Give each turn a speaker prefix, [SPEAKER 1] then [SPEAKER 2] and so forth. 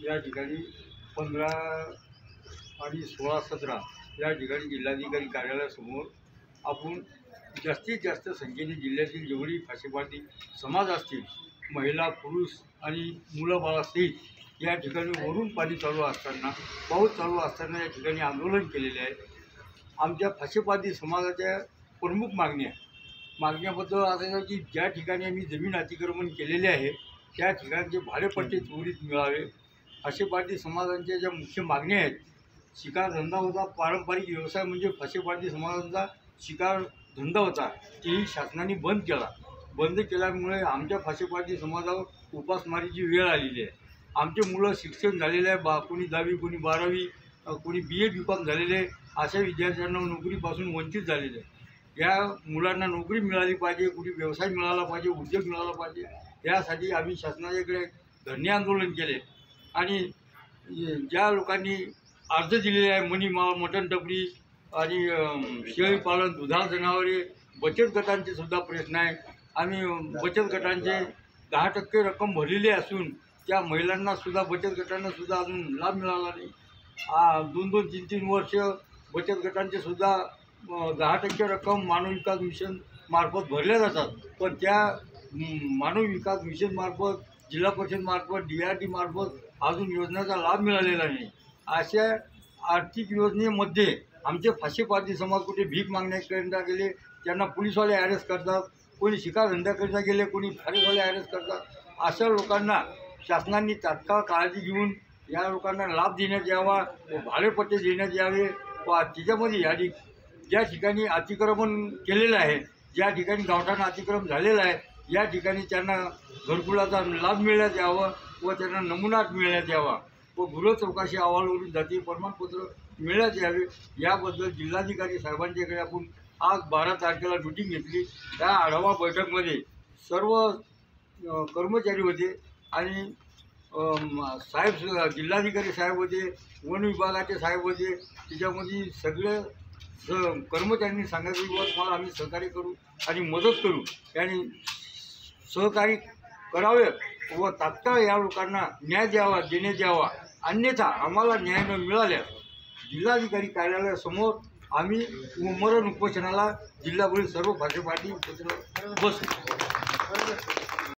[SPEAKER 1] या ठिकाणी 15 आणि 16-17 या ठिकाणी जिल्हाधिकारी कार्यालयासमोर आपण जास्तीत जास्त संख्येने जिल्ह्यातील जेवढी फाशीपाटी समाज असतील, महिला, पुरुष आणि मुलं बाळासहित या ठिकाणी वरून पाणी चालू असताना, पाऊस चालू असताना या ठिकाणी आंदोलन केलेले आहे। आमच्या फाशीपाटी समाजाच्या प्रमुख मागण्याबद्दल असं आहे की ज्या ठिकाणी आम्ही जमीन अतिक्रमण केलेले आहे त्या ठिकाणचे भाडेपट्टे त्वरित मिळावे। फाशीपाटी समाजांच्या ज्या मुख्य मागण्या आहेत, शिकार धंदा होता, पारंपरिक व्यवसाय म्हणजे फाशीपाटी समाजाचा शिकार धंदा होता, तेही शासनाने बंद केल्यामुळे आमच्या फाशीपाटी समाजावर उपासमारीची वेळ आलेली आहे। आमचे मुलं शिक्षण झालेले आहे, कोणी 10वी, कोणी 12वी, कोणी BA BCom झालेले, अशा विद्यार्थ्यांना नोकरीपासून वंचित झालेले आहे। या मुलांना नोकरी मिळाली पाहिजे, कुठे व्यवसाय मिळाला पाहिजे, उद्योग मिळाला पाहिजे, यासाठी आम्ही शासनाच्याकडे धरणे आंदोलन केले। आणि ज्या लोकांनी अर्ज दिलेले आहे, मनी माळ, मटण टपरी आणि शेळीपालन, दुधाळ जनावरे, बचत गटांचे सुद्धा प्रश्न आहे। आम्ही बचत गटांचे 10% रक्कम भरलेली असून त्या महिलांना सुद्धा, बचत गटांना सुद्धा अजून लाभ मिळाला नाही। 2-2, 3-3 वर्ष बचत गटांचे सुद्धा 10% रक्कम मानव विकास मिशन मार्फत भरल्या जातात, पण त्या मानव विकास मिशन मार्फत, जिल्हा परिषद मार्फत, DRT मार्फत अजून योजनेचा लाभ मिळालेला नाही। अशा आर्थिक योजनेमध्ये आमचे फाशीपाटी समाज कुठे भीक मागण्याकरिता गेले, त्यांना पोलीसवाले अरेस्ट करतात, कोणी शिकार धंद्याकरिता गेले, कोणी फॉरेस्टवाले अरेस्ट करतात। अशा लोकांना शासनाने तात्काळ काळजी घेऊन या लोकांना लाभ देण्यात यावा व भाडेपट्टे देण्यात यावे व त्याच्यामध्ये ज्या ठिकाणी अतिक्रमण केलेलं आहे, ज्या ठिकाणी गावठाण अतिक्रमण झालेलं आहे, या ठिकाणी त्यांना घरकुलाचा लाभ मिळण्यात यावा व त्यांना नमुना मिळण्यात यावा व गृह चौकशी अहवालावरून जातीय प्रमाणपत्र मिळण्यात यावे। याबद्दल जिल्हाधिकारी साहेबांच्याकडे आपण आज 12 तारखेला मीटिंग घेतली। त्या आढावा बैठकमध्ये सर्व कर्मचारी होते आणि जिल्हाधिकारी साहेब होते, वन विभागाचे साहेब होते, त्याच्यामध्ये सगळे कर्मचाऱ्यांनी सांगितले की तुम्हाला आम्ही सहकार्य करू आणि मदत करू, आणि सहकार्य करावे व तात्काळ या लोकांना न्याय देण्यात यावा। अन्यथा आम्हाला न्याय न मिळाल्यास जिल्हाधिकारी कार्यालयासमोर आम्ही उपोषणाला, जिल्हाभरील सर्व फाशीपाटी उपोषणाला बसू।